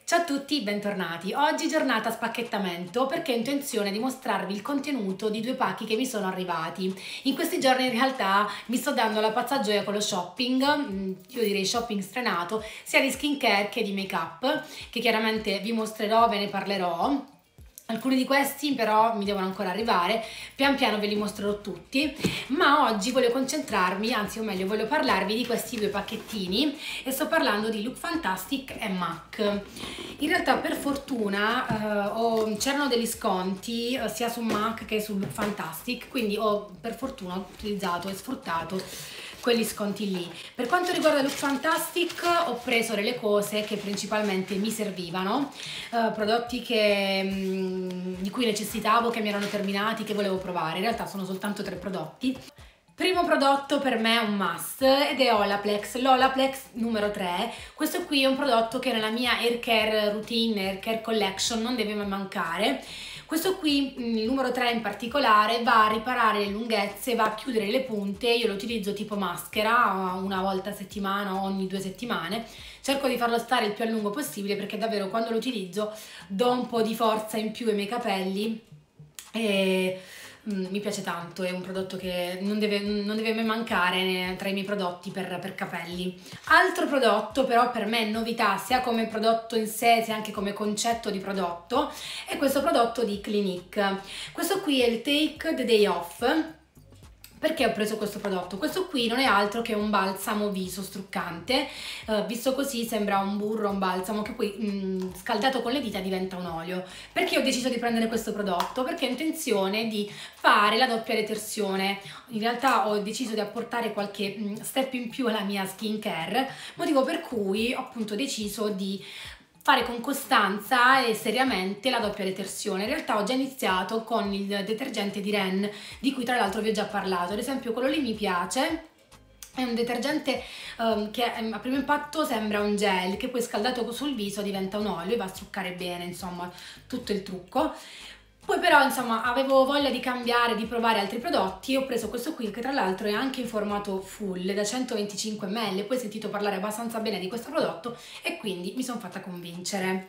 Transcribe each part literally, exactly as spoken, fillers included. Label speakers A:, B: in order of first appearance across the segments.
A: Ciao a tutti, bentornati. Oggi giornata spacchettamento perché ho intenzione di mostrarvi il contenuto di due pacchi che mi sono arrivati. In questi giorni in realtà mi sto dando la pazza gioia con lo shopping, io direi shopping sfrenato, sia di skincare che di make up, che chiaramente vi mostrerò, ve ne parlerò. Alcuni di questi però mi devono ancora arrivare, pian piano ve li mostrerò tutti, ma oggi voglio concentrarmi, anzi o meglio voglio parlarvi di questi due pacchettini e sto parlando di Look Fantastic e M A C. In realtà per fortuna eh, c'erano degli sconti eh, sia su M A C che su Look Fantastic, quindi ho per fortuna utilizzato e sfruttato quegli sconti lì. Per quanto riguarda Look Fantastic ho preso delle cose che principalmente mi servivano, eh, prodotti che, mh, di cui necessitavo, che mi erano terminati, che volevo provare. In realtà sono soltanto tre prodotti. Primo prodotto per me è un must ed è Olaplex, l'Olaplex numero tre. Questo qui è un prodotto che nella mia hair care routine, hair care collection non deve mai mancare. Questo qui, il numero tre in particolare, va a riparare le lunghezze, va a chiudere le punte. Io lo utilizzo tipo maschera una volta a settimana o ogni due settimane. Cerco di farlo stare il più a lungo possibile perché davvero quando lo utilizzo do un po' di forza in più ai miei capelli e mm, mi piace tanto, è un prodotto che non deve, non deve mai mancare tra i miei prodotti per, per capelli. Altro prodotto però per me è novità sia come prodotto in sé sia anche come concetto di prodotto è questo prodotto di Clinique. Questo qui è il Take the Day Off. Perché ho preso questo prodotto? Questo qui non è altro che un balsamo viso struccante, eh, visto così sembra un burro, un balsamo che poi mh, scaldato con le dita diventa un olio. Perché ho deciso di prendere questo prodotto? Perché ho intenzione di fare la doppia detersione. In realtà ho deciso di apportare qualche mh, step in più alla mia skincare, motivo per cui ho appunto deciso di fare con costanza e seriamente la doppia detersione. In realtà ho già iniziato con il detergente di Ren, di cui tra l'altro vi ho già parlato. Ad esempio quello lì mi piace, è un detergente um, che a primo impatto sembra un gel, che poi scaldato sul viso diventa un olio e va a struccare bene, insomma, tutto il trucco. Poi però insomma avevo voglia di cambiare, di provare altri prodotti e ho preso questo qui che tra l'altro è anche in formato full da centoventicinque millilitri, poi ho sentito parlare abbastanza bene di questo prodotto e quindi mi sono fatta convincere.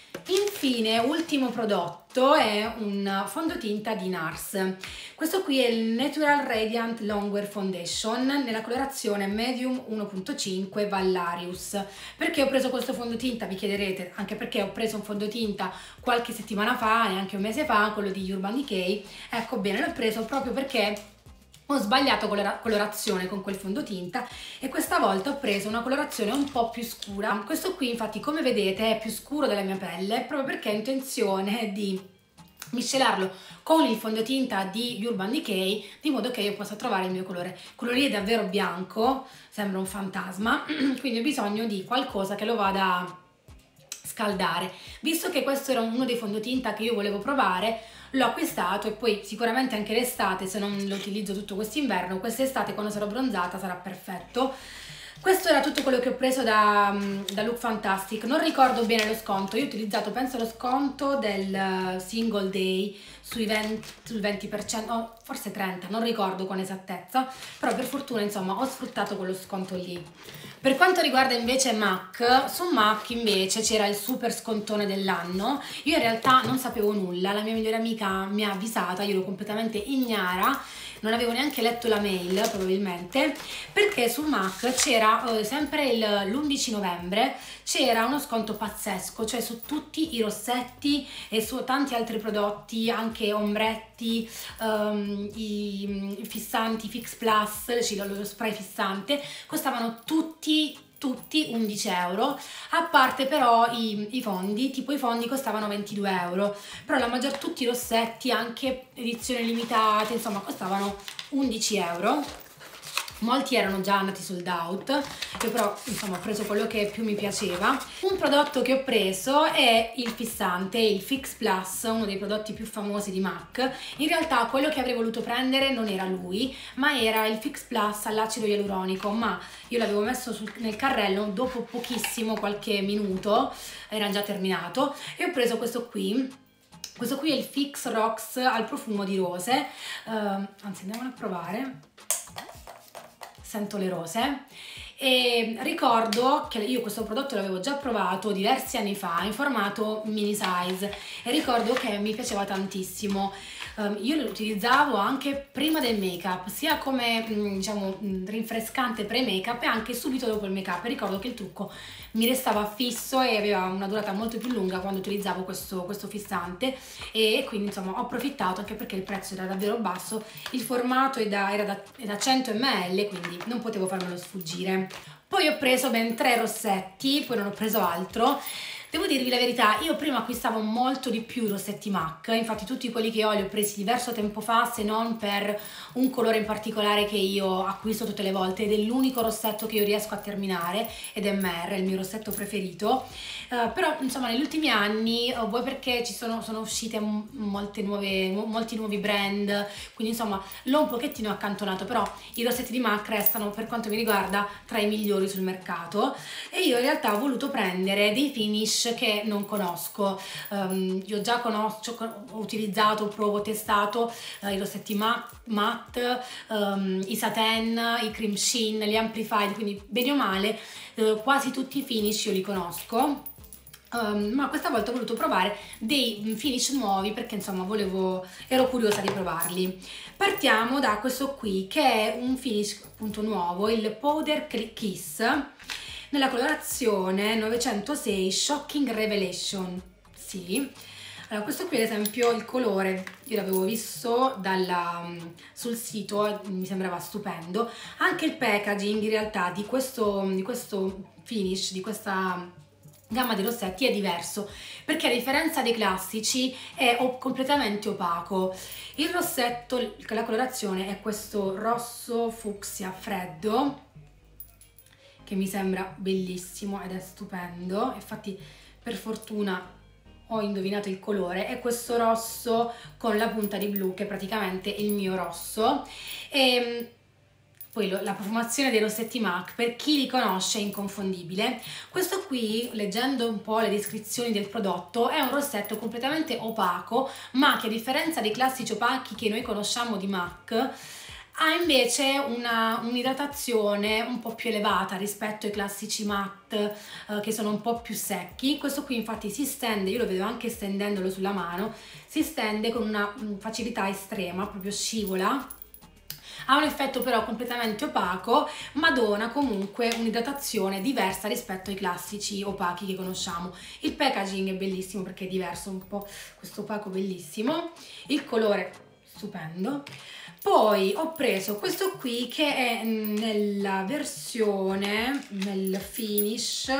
A: Infine, ultimo prodotto è un fondotinta di NARS. Questo qui è il Natural Radiant Longwear Foundation nella colorazione Medium uno punto cinque Vallarius. Perché ho preso questo fondotinta? Vi chiederete, anche perché ho preso un fondotinta qualche settimana fa, neanche un mese fa, quello di Urban Decay. Ecco bene, l'ho preso proprio perché ho sbagliato colorazione con quel fondotinta e questa volta ho preso una colorazione un po' più scura. Questo qui infatti, come vedete, è più scuro della mia pelle proprio perché ho intenzione di miscelarlo con il fondotinta di Urban Decay di modo che io possa trovare il mio colore. Quello lì è davvero bianco, sembra un fantasma, quindi ho bisogno di qualcosa che lo vada a scaldare. Visto che questo era uno dei fondotinta che io volevo provare, l'ho acquistato e poi sicuramente anche l'estate, se non lo utilizzo tutto quest'inverno, quest'estate quando sarò bronzata sarà perfetto. Questo era tutto quello che ho preso da, da Look Fantastic. Non ricordo bene lo sconto, io ho utilizzato penso lo sconto del single day sui venti, sul venti per cento, no, forse trenta, non ricordo con esattezza, però per fortuna insomma ho sfruttato quello sconto lì. Per quanto riguarda invece M A C, su M A C invece c'era il super scontone dell'anno. Io in realtà non sapevo nulla, la mia migliore amica mi ha avvisata, io ero completamente ignara, non avevo neanche letto la mail probabilmente, perché su M A C c'era eh, sempre l'undici novembre c'era uno sconto pazzesco, cioè su tutti i rossetti e su tanti altri prodotti, anche ombretti, um, i, i fissanti Fix Plus, lo spray fissante, costavano tutti tutti undici euro, a parte però i, i fondi, tipo i fondi costavano ventidue euro, però la maggior tutti i rossetti, anche edizioni limitate, insomma costavano undici euro. Molti erano già andati sold out, io però insomma ho preso quello che più mi piaceva. Un prodotto che ho preso è il fissante, il Fix Plus, uno dei prodotti più famosi di M A C. In realtà quello che avrei voluto prendere non era lui, ma era il Fix Plus all'acido ialuronico, ma io l'avevo messo sul, nel carrello dopo pochissimo, qualche minuto, era già terminato, e ho preso questo qui. Questo qui è il Fix Rocks al profumo di rose, uh, anzi andiamolo a provare. Sento le rose e ricordo che io questo prodotto l'avevo già provato diversi anni fa in formato mini size e ricordo che mi piaceva tantissimo. Um, io lo utilizzavo anche prima del make up, sia come mh, diciamo mh, rinfrescante pre make up e anche subito dopo il make up. Ricordo che il trucco mi restava fisso e aveva una durata molto più lunga quando utilizzavo questo, questo fissante, e quindi insomma ho approfittato, anche perché il prezzo era davvero basso, il formato è da, era da, è da cento millilitri, quindi non potevo farmelo sfuggire. Poi ho preso ben tre rossetti, poi non ho preso altro. Devo dirvi la verità, io prima acquistavo molto di più i rossetti MAC, infatti tutti quelli che ho li ho presi diverso tempo fa, se non per un colore in particolare che io acquisto tutte le volte, ed è l'unico rossetto che io riesco a terminare, ed è Mer, il mio rossetto preferito. Uh, però insomma negli ultimi anni, uh, vuoi perché ci sono, sono uscite molte nuove, molti nuovi brand, quindi insomma l'ho un pochettino accantonato, però i rossetti di MAC restano, per quanto mi riguarda, tra i migliori sul mercato, e io in realtà ho voluto prendere dei finish che non conosco. Um, io già conosco, ho utilizzato, provo, testato uh, i rossetti matte, um, i satin, i cream sheen, gli amplified, quindi bene o male uh, quasi tutti i finish io li conosco. Um, ma questa volta ho voluto provare dei finish nuovi perché insomma volevo, ero curiosa di provarli. Partiamo da questo qui, che è un finish appunto nuovo, il Powder Kiss, nella colorazione novecentosei Shocking Revelation. Sì, allora questo qui ad esempio il colore io l'avevo visto dalla, sul sito e mi sembrava stupendo. Anche il packaging in realtà di questo, di questo finish, di questa gamma di rossetti è diverso, perché a differenza dei classici è completamente opaco. Il rossetto, la colorazione è questo rosso fucsia freddo, che mi sembra bellissimo ed è stupendo. Infatti per fortuna ho indovinato il colore, è questo rosso con la punta di blu, che è praticamente il mio rosso. E poi la profumazione dei rossetti MAC, per chi li conosce, è inconfondibile. Questo qui, leggendo un po' le descrizioni del prodotto, è un rossetto completamente opaco, ma che a differenza dei classici opachi che noi conosciamo di MAC, ha invece una un'idratazione un po' più elevata rispetto ai classici matte eh, che sono un po' più secchi. Questo qui infatti si stende, io lo vedo anche stendendolo sulla mano, si stende con una facilità estrema, proprio scivola. Ha un effetto però completamente opaco, ma dona comunque un'idratazione diversa rispetto ai classici opachi che conosciamo. Il packaging è bellissimo perché è diverso, un po' questo opaco bellissimo, il colore stupendo. Poi ho preso questo qui che è nella versione, nel finish,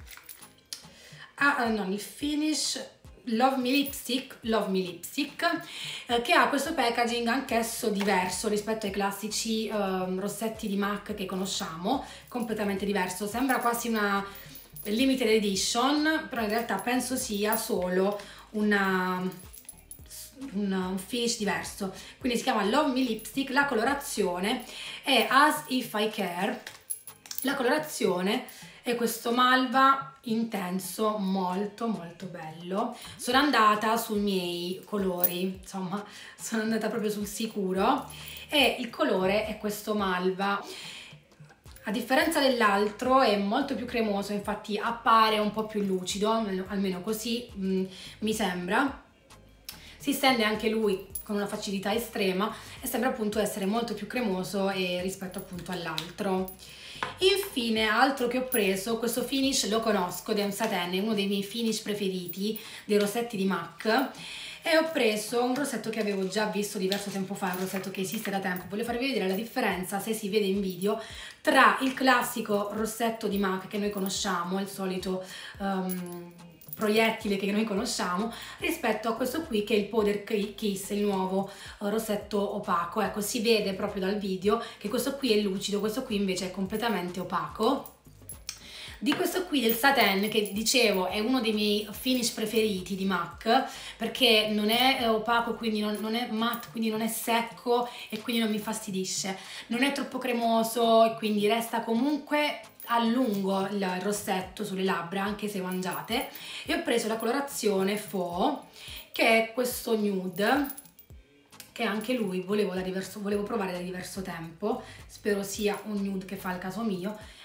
A: ah no, il finish Love Me Lipstick, Love Me Lipstick, eh, che ha questo packaging anch'esso diverso rispetto ai classici eh, rossetti di MAC che conosciamo, completamente diverso, sembra quasi una limited edition, però in realtà penso sia solo una... un finish diverso. Quindi si chiama Love Me Lipstick, la colorazione è As If I Care, la colorazione è questo malva intenso, molto molto bello. Sono andata sui miei colori, insomma sono andata proprio sul sicuro, e il colore è questo malva. A differenza dell'altro è molto più cremoso, infatti appare un po' più lucido, almeno così mh, mi sembra. Si stende anche lui con una facilità estrema e sembra appunto essere molto più cremoso e rispetto appunto all'altro. Infine, altro che ho preso, questo finish lo conosco ed è un satin, è uno dei miei finish preferiti dei rossetti di MAC, e ho preso un rossetto che avevo già visto diverso tempo fa, un rossetto che esiste da tempo. Voglio farvi vedere la differenza, se si vede in video, tra il classico rossetto di MAC che noi conosciamo, il solito um, proiettile che noi conosciamo, rispetto a questo qui che è il Powder Kiss, il nuovo uh, rossetto opaco. Ecco, si vede proprio dal video che questo qui è lucido, questo qui invece è completamente opaco. Di questo qui del satin, che dicevo è uno dei miei finish preferiti di MAC, perché non è opaco, quindi non, non è matte, quindi non è secco e quindi non mi fastidisce, non è troppo cremoso e quindi resta comunque a lungo il rossetto sulle labbra anche se mangiate. E ho preso la colorazione Faux, che è questo nude, che anche lui volevo, da diverso, volevo provare da diverso tempo, spero sia un nude che fa il caso mio.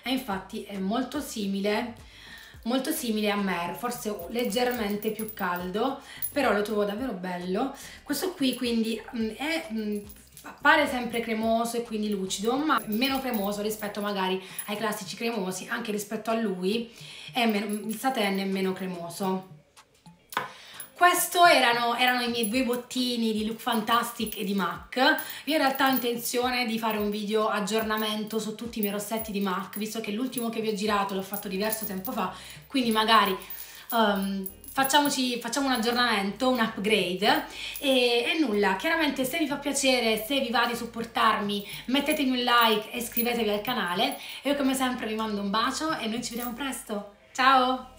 A: e infatti è molto simile, molto simile a Mer, forse leggermente più caldo, però lo trovo davvero bello. Questo qui quindi mh, è... Mh, appare sempre cremoso e quindi lucido, ma meno cremoso rispetto magari ai classici cremosi, anche rispetto a lui è meno, il satè è meno cremoso. Questo erano, erano i miei due bottini di Look Fantastic e di MAC. Io in realtà ho intenzione di fare un video aggiornamento su tutti i miei rossetti di MAC, visto che l'ultimo che vi ho girato l'ho fatto diverso tempo fa, quindi magari um, Facciamoci, facciamo un aggiornamento, un upgrade e, e nulla, chiaramente se vi fa piacere, se vi va di supportarmi, mettetemi un like e iscrivetevi al canale e io come sempre vi mando un bacio e noi ci vediamo presto, ciao!